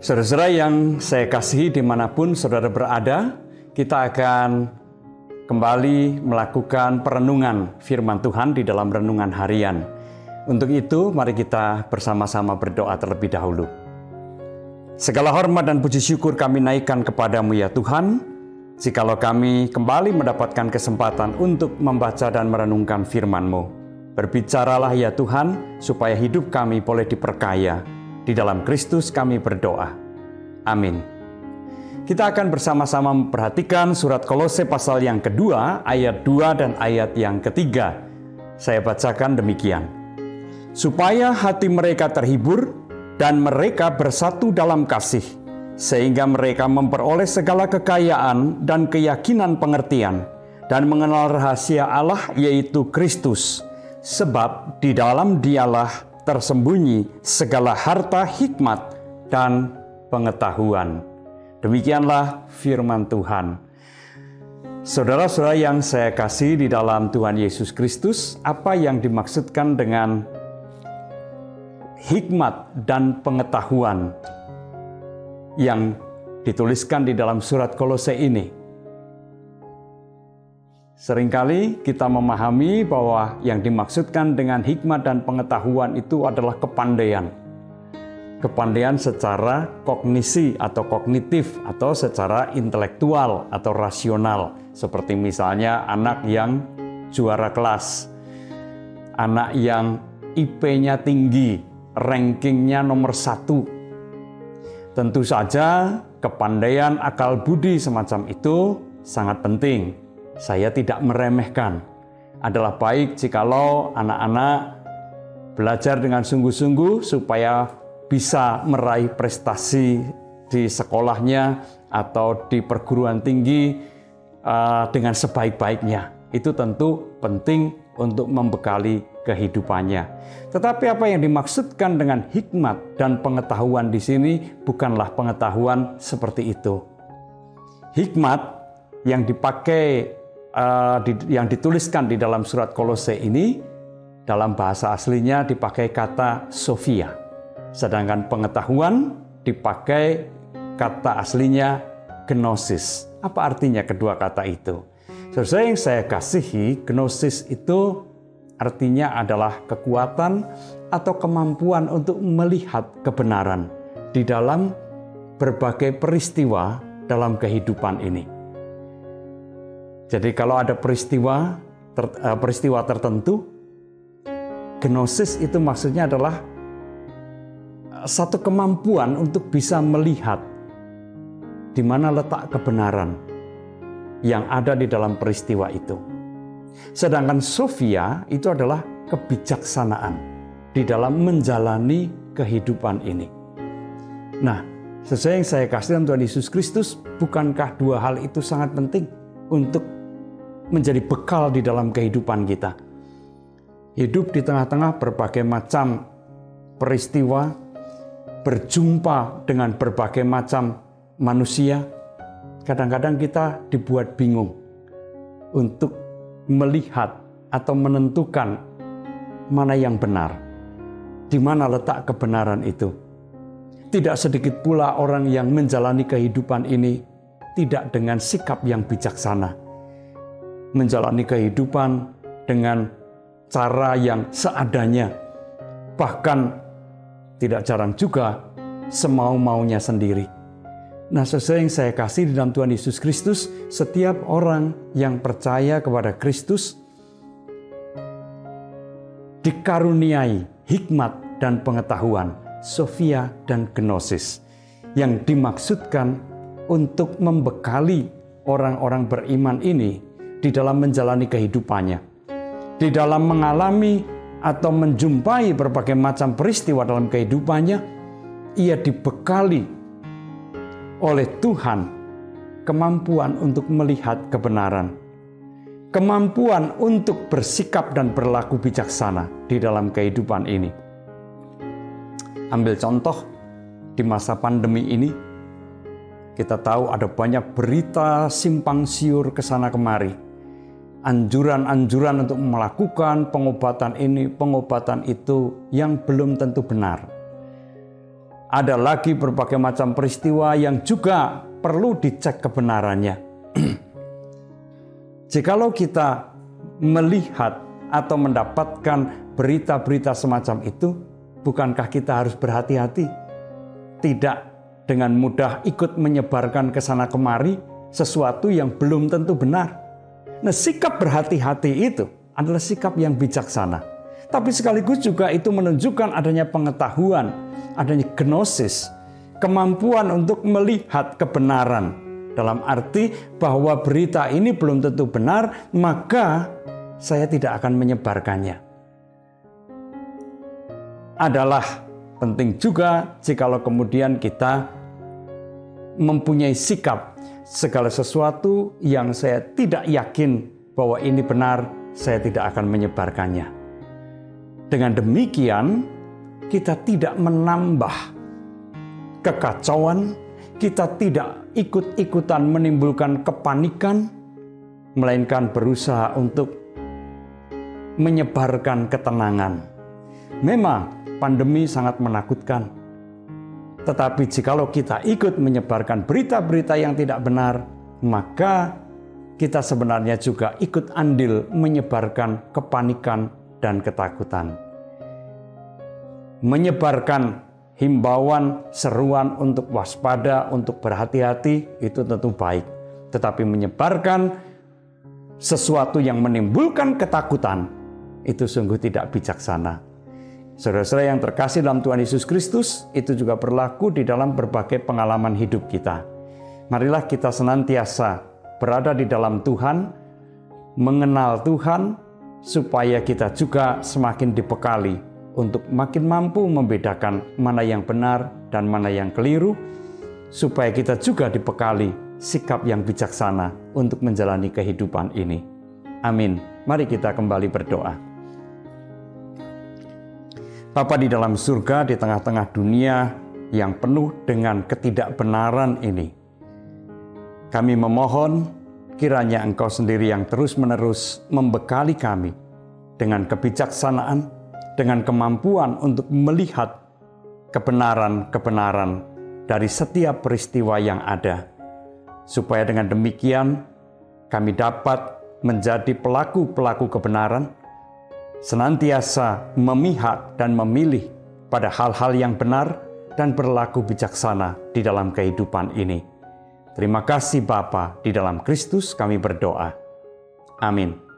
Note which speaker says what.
Speaker 1: Saudara-saudara yang saya kasihi dimanapun saudara berada, kita akan kembali melakukan perenungan firman Tuhan di dalam renungan harian. Untuk itu, mari kita bersama-sama berdoa terlebih dahulu. Segala hormat dan puji syukur kami naikkan kepadamu ya Tuhan, jikalau kami kembali mendapatkan kesempatan untuk membaca dan merenungkan firman-Mu. Berbicaralah ya Tuhan, supaya hidup kami boleh diperkaya. Di dalam Kristus kami berdoa. Amin. Kita akan bersama-sama memperhatikan surat Kolose pasal yang kedua, ayat 2 dan ayat yang ketiga. Saya bacakan demikian. Supaya hati mereka terhibur dan mereka bersatu dalam kasih, sehingga mereka memperoleh segala kekayaan dan keyakinan pengertian, dan mengenal rahasia Allah yaitu Kristus, sebab di dalam Dialah tersembunyi segala harta hikmat dan pengetahuan. Demikianlah firman Tuhan. Saudara-saudara yang saya kasih di dalam Tuhan Yesus Kristus, apa yang dimaksudkan dengan hikmat dan pengetahuan yang dituliskan di dalam surat Kolose ini? Seringkali kita memahami bahwa yang dimaksudkan dengan hikmat dan pengetahuan itu adalah kepandaian. Kepandaian secara kognisi atau kognitif atau secara intelektual atau rasional. Seperti misalnya anak yang juara kelas, anak yang IP-nya tinggi, rankingnya nomor 1. Tentu saja kepandaian akal budi semacam itu sangat penting. Saya tidak meremehkan. Adalah baik jikalau anak-anak belajar dengan sungguh-sungguh supaya bisa meraih prestasi di sekolahnya atau di perguruan tinggi dengan sebaik-baiknya. Itu tentu penting untuk membekali kehidupannya. Tetapi apa yang dimaksudkan dengan hikmat dan pengetahuan di sini bukanlah pengetahuan seperti itu. Hikmat yang dipakai yang dituliskan di dalam surat Kolose ini dalam bahasa aslinya dipakai kata Sophia, sedangkan pengetahuan dipakai kata aslinya Gnosis. Apa artinya kedua kata itu? Saudara yang saya kasihi, Gnosis itu artinya adalah kekuatan atau kemampuan untuk melihat kebenaran di dalam berbagai peristiwa dalam kehidupan ini. Jadi kalau ada peristiwa tertentu, gnosis itu maksudnya adalah satu kemampuan untuk bisa melihat di mana letak kebenaran yang ada di dalam peristiwa itu. Sedangkan Sophia itu adalah kebijaksanaan di dalam menjalani kehidupan ini. Nah, sesuai yang saya kasih dalam Tuhan Yesus Kristus, bukankah dua hal itu sangat penting untuk menjadi bekal di dalam kehidupan kita? Hidup di tengah-tengah berbagai macam peristiwa, berjumpa dengan berbagai macam manusia, kadang-kadang kita dibuat bingung untuk melihat atau menentukan mana yang benar, di mana letak kebenaran itu. Tidak sedikit pula orang yang menjalani kehidupan ini tidak dengan sikap yang bijaksana, menjalani kehidupan dengan cara yang seadanya, bahkan tidak jarang juga semau-maunya sendiri. Nah, sesuai yang saya kasih di dalam Tuhan Yesus Kristus, setiap orang yang percaya kepada Kristus dikaruniai hikmat dan pengetahuan, Sophia dan Gnosis, yang dimaksudkan untuk membekali orang-orang beriman ini di dalam menjalani kehidupannya, di dalam mengalami atau menjumpai berbagai macam peristiwa dalam kehidupannya. Ia dibekali oleh Tuhan kemampuan untuk melihat kebenaran, kemampuan untuk bersikap dan berlaku bijaksana di dalam kehidupan ini. Ambil contoh di masa pandemi ini, kita tahu ada banyak berita simpang siur kesana kemari. Anjuran-anjuran untuk melakukan pengobatan ini, pengobatan itu yang belum tentu benar. Ada lagi berbagai macam peristiwa yang juga perlu dicek kebenarannya. Jikalau kita melihat atau mendapatkan berita-berita semacam itu, bukankah kita harus berhati-hati? Tidak dengan mudah ikut menyebarkan ke sana kemari sesuatu yang belum tentu benar. Nah, sikap berhati-hati itu adalah sikap yang bijaksana. Tapi sekaligus juga itu menunjukkan adanya pengetahuan, adanya gnosis, kemampuan untuk melihat kebenaran. Dalam arti bahwa berita ini belum tentu benar, maka saya tidak akan menyebarkannya. Adalah penting juga jikalau kemudian kita mempunyai sikap segala sesuatu yang saya tidak yakin bahwa ini benar, saya tidak akan menyebarkannya. Dengan demikian, kita tidak menambah kekacauan, kita tidak ikut-ikutan menimbulkan kepanikan, melainkan berusaha untuk menyebarkan ketenangan. Memang pandemi sangat menakutkan, tetapi jikalau kita ikut menyebarkan berita-berita yang tidak benar, maka kita sebenarnya juga ikut andil menyebarkan kepanikan dan ketakutan. Menyebarkan himbauan, seruan untuk waspada, untuk berhati-hati, itu tentu baik. Tetapi menyebarkan sesuatu yang menimbulkan ketakutan, itu sungguh tidak bijaksana. Saudara-saudara yang terkasih dalam Tuhan Yesus Kristus, itu juga berlaku di dalam berbagai pengalaman hidup kita. Marilah kita senantiasa berada di dalam Tuhan, mengenal Tuhan, supaya kita juga semakin dibekali untuk makin mampu membedakan mana yang benar dan mana yang keliru, supaya kita juga dibekali sikap yang bijaksana untuk menjalani kehidupan ini. Amin. Mari kita kembali berdoa. Bapa di dalam surga, di tengah-tengah dunia yang penuh dengan ketidakbenaran ini, kami memohon kiranya Engkau sendiri yang terus-menerus membekali kami dengan kebijaksanaan, dengan kemampuan untuk melihat kebenaran-kebenaran dari setiap peristiwa yang ada, supaya dengan demikian kami dapat menjadi pelaku-pelaku kebenaran, senantiasa memihak dan memilih pada hal-hal yang benar dan berlaku bijaksana di dalam kehidupan ini. Terima kasih Bapa, di dalam Kristus kami berdoa. Amin.